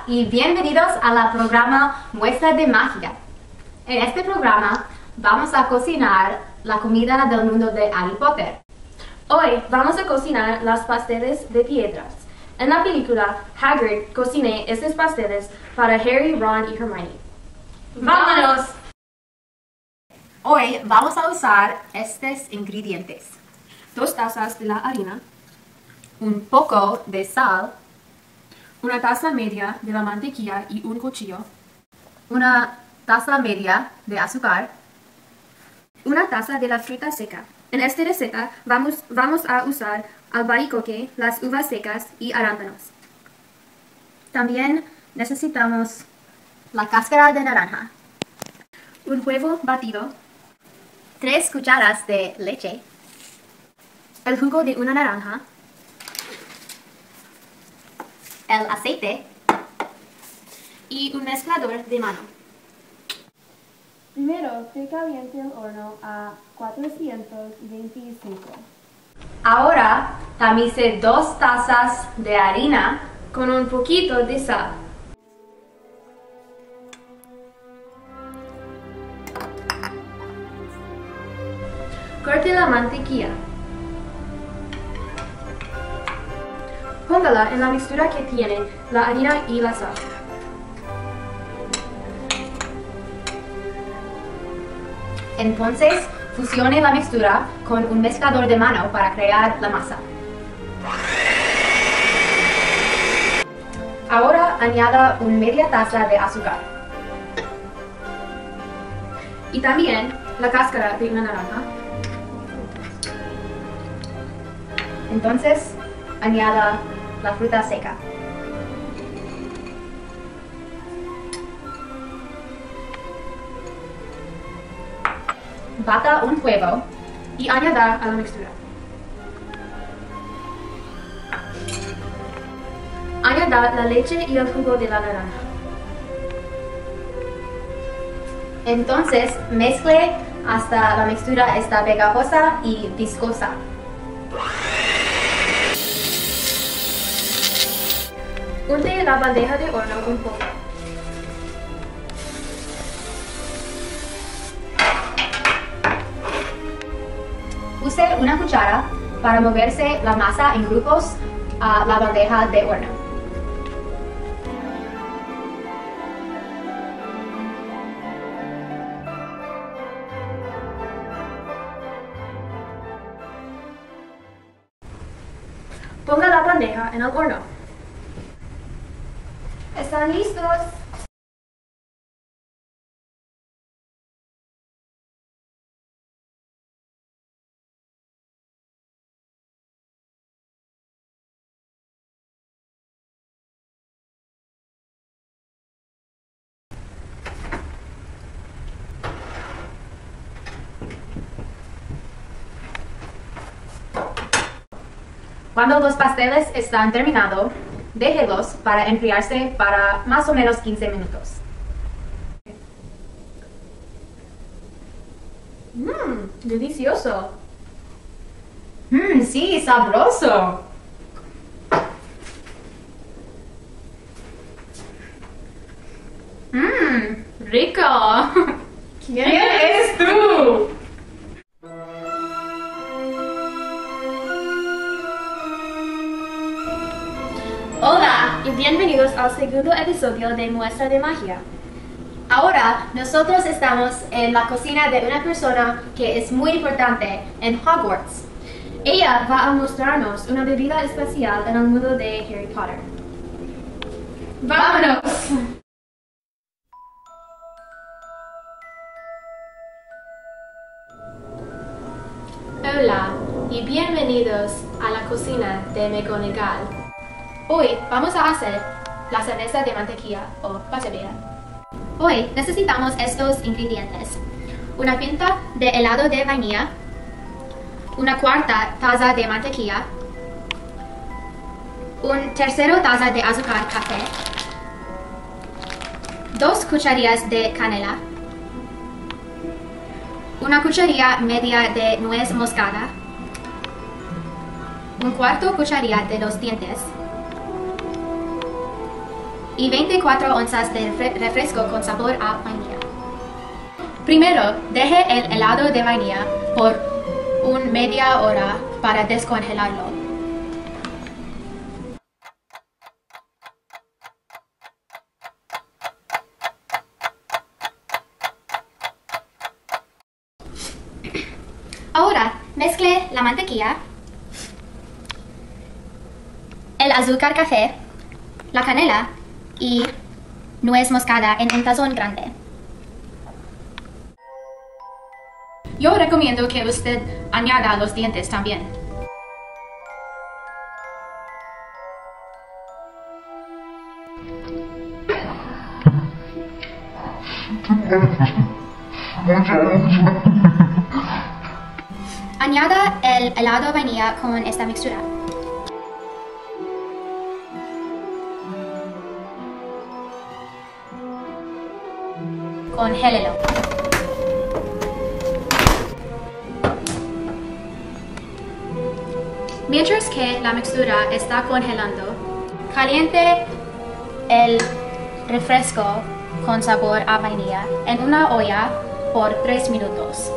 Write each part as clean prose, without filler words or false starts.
y bienvenidos a la programa Muestra de Magia. En este programa vamos a cocinar la comida del mundo de Harry Potter. Hoy vamos a cocinar las pasteles de piedras. En la película, Hagrid cocina estos pasteles para Harry, Ron y Hermione. ¡Vámonos! Hoy vamos a usar estos ingredientes: 2 tazas de la harina, un poco de sal, 1 taza media de la mantequilla y un cuchillo, una taza media de azúcar, 1 taza de la fruta seca. En esta receta vamos a usar albaricoque, las uvas secas y arándanos. También necesitamos la cáscara de naranja, un huevo batido, 3 cucharas de leche, el jugo de una naranja, el aceite y un mezclador de mano. Primero se calienta el horno a 425. Ahora tamice 2 tazas de harina con un poquito de sal. Corte la mantequilla. Póngala en la mixtura que tiene la harina y la sal. Entonces, fusione la mixtura con un mezclador de mano para crear la masa. Ahora añada una media taza de azúcar. Y también la cáscara de una naranja. Entonces, añada la fruta seca. Bata un huevo y añada a la mixtura. Añada la leche y el jugo de la naranja. Entonces, mezcle hasta la mixtura está pegajosa y viscosa. Unte la bandeja de horno un poco. Use una cuchara para moverse la masa en grupos a la bandeja de horno. Ponga la bandeja en el horno. ¿Están listos? Cuando los pasteles están terminados, déjelos para enfriarse para más o menos 15 minutos. Delicioso. Sí, sabroso. Rico. ¿Quién eres tú? Hola y bienvenidos al segundo episodio de Muestra de Magia. Ahora nosotros estamos en la cocina de una persona que es muy importante en Hogwarts. Ella va a mostrarnos una bebida especial en el mundo de Harry Potter. ¡Vámonos! Hola y bienvenidos a la cocina de McGonagall. Hoy vamos a hacer la cerveza de mantequilla o pachevera. Hoy necesitamos estos ingredientes: una pinta de helado de vainilla, 1/4 taza de mantequilla, 1/3 taza de azúcar café, 2 cucharillas de canela, 1 cucharilla media de nuez moscada, 1/4 cucharilla de los dientes, y 24 onzas de refresco con sabor a vainilla. Primero, deje el helado de vainilla por media hora para descongelarlo. Ahora, mezcle la mantequilla, el azúcar café, la canela y nuez moscada en un tazón grande. Yo recomiendo que usted añada los dientes también. Añada el helado de vainilla con esta mixtura. Congélelo. Mientras que la mixtura está congelando, caliente el refresco con sabor a vainilla en una olla por 3 minutos.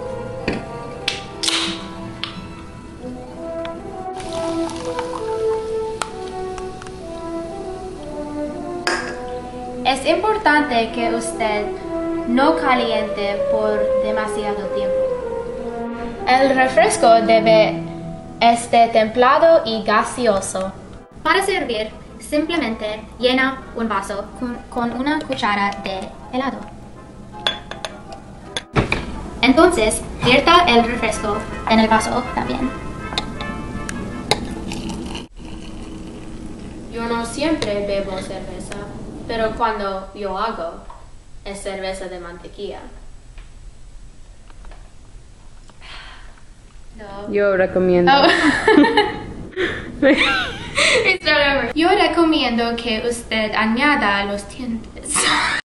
Es importante que usted no caliente por demasiado tiempo. El refresco debe estar templado y gaseoso. Para servir, simplemente llena un vaso con una cuchara de helado. Entonces, vierta el refresco en el vaso también. Yo no siempre bebo cerveza, pero cuando yo hago, es cerveza de mantequilla. No. Yo recomiendo. Oh. Yo recomiendo que usted añada los dientes.